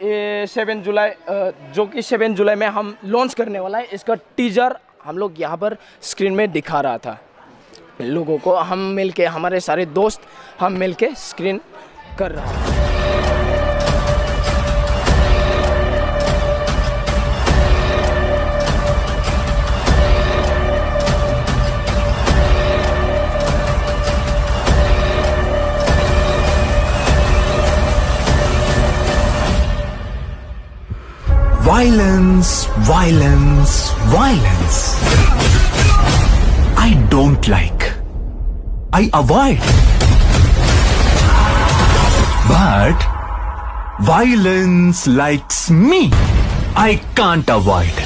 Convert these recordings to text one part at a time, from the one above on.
ये 7 जुलाई जो कि 7 जुलाई में हम लॉन्च करने वाला है, इसका टीजर हम लोग यहाँ पर स्क्रीन में दिखा रहा था लोगों को। हम मिलके, हमारे सारे दोस्त हम मिलके स्क्रीन कर रहा है। Violence, violence, violence. I don't like. I avoid. But violence likes me. I can't avoid.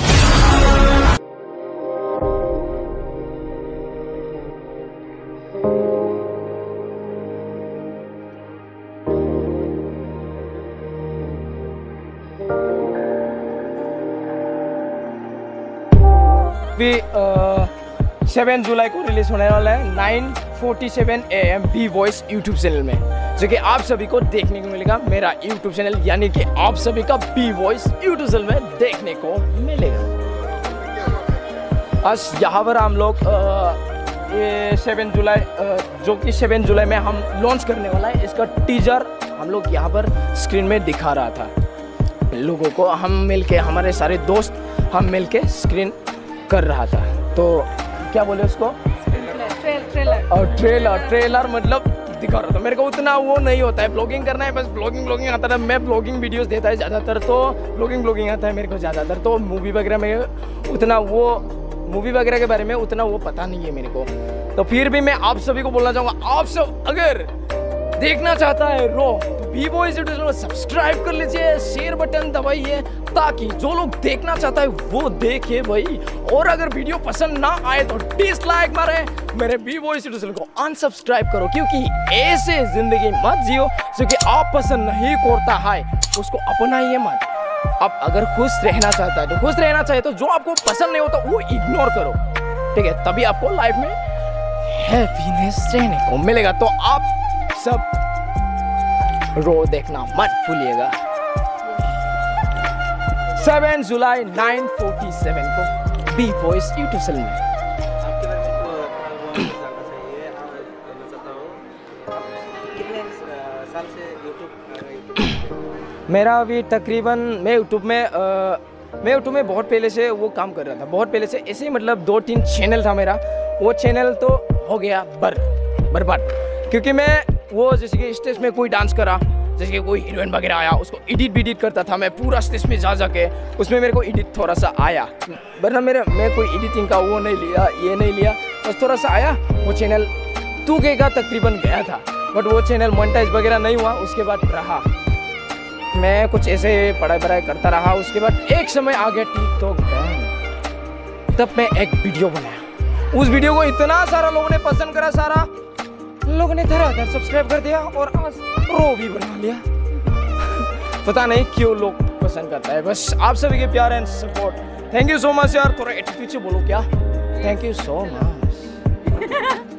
भी 7 जुलाई को रिलीज होने वाला है 9:47 AM B voice YouTube channel में, जो कि आप सभी को देखने को मिलेगा। मेरा यूट्यूब चैनल यानी कि आप सभी का बी वॉइस यूट्यूब चैनल में देखने को मिलेगा। आज यहाँ पर हम लोग ये 7 जुलाई जो कि 7 जुलाई में हम लॉन्च करने वाला है, इसका टीजर हम लोग यहाँ पर स्क्रीन में दिखा रहा था लोगों को। हम मिलके, हमारे सारे दोस्त हम मिलके स्क्रीन कर रहा था। तो क्या बोले उसको, ट्रेलर और ट्रेलर मतलब दिखा रहा था। मेरे को उतना वो नहीं होता है, ब्लॉगिंग करना है बस, ब्लॉगिंग आता है। मैं ब्लॉगिंग वीडियोस देता है ज़्यादातर, तो ब्लॉगिंग आता है मेरे को ज़्यादातर। तो मूवी वगैरह में उतना वो, मूवी वगैरह के बारे में उतना वो पता नहीं है मेरे को। तो फिर भी मैं आप सभी को बोलना चाहूँगा, आप सब अगर देखना चाहता है रो तो B voice YouTube channel subscribe कर लीजिए, शेयर बटन दबाइए, ताकि जो लोग देखना चाहता है वो देखे भाई। और अगर वीडियो पसंद ना आए तो डिसलाइक मारे, मेरे बी वॉइस यूट्यूब चैनल को अनसब्सक्राइब करो, क्योंकि ऐसे जिंदगी मत जियो जो कि आप पसंद नहीं करता है उसको अपनाइए मत। आप अगर खुश रहना चाहता है तो खुश रहना चाहिए, तो जो आपको पसंद नहीं होता वो इग्नोर करो, ठीक है? तभी आपको लाइफ में हैप्पीनेस रहने को मिलेगा। तो आप सब रो देखना मत भूलिएगा। 7 जुलाई 9:47 को बी वॉइस यूट्यूब चैनल में। मेरा अभी तकरीबन मैं यूट्यूब में बहुत पहले से वो काम कर रहा था, बहुत पहले से ऐसे ही, मतलब 2-3 चैनल था मेरा। वो चैनल तो हो गया बर्बाद, क्योंकि मैं वो जैसे कि स्टेज में कोई डांस करा, जैसे कि कोई हीरोइन वगैरह आया, उसको एडिट करता था मैं पूरा स्टेज में जा के। उसमें मेरे को एडिट थोड़ा सा आया, वरना मैं कोई एडिटिंग का वो नहीं लिया, ये नहीं लिया, बस थोड़ा सा आया। वो चैनल 2K का तकरीबन गया था, बट वो चैनल मोनेटाइज वगैरह नहीं हुआ। उसके बाद रहा मैं कुछ ऐसे पढ़ाई करता रहा। उसके बाद एक समय आ गया टिकटॉक बैन, तब मैं एक वीडियो बनाया। उस वीडियो को इतना सारा लोगों ने पसंद करा, सारा लोगों ने धड़ाधड़ सब्सक्राइब कर दिया और आज रो भी बना लिया। पता नहीं क्यों लोग पसंद करता है, बस आप सभी के प्यार and support. Thank you so much यार। थोड़ा एटीट्यूड से बोलो क्या, थैंक यू सो मच।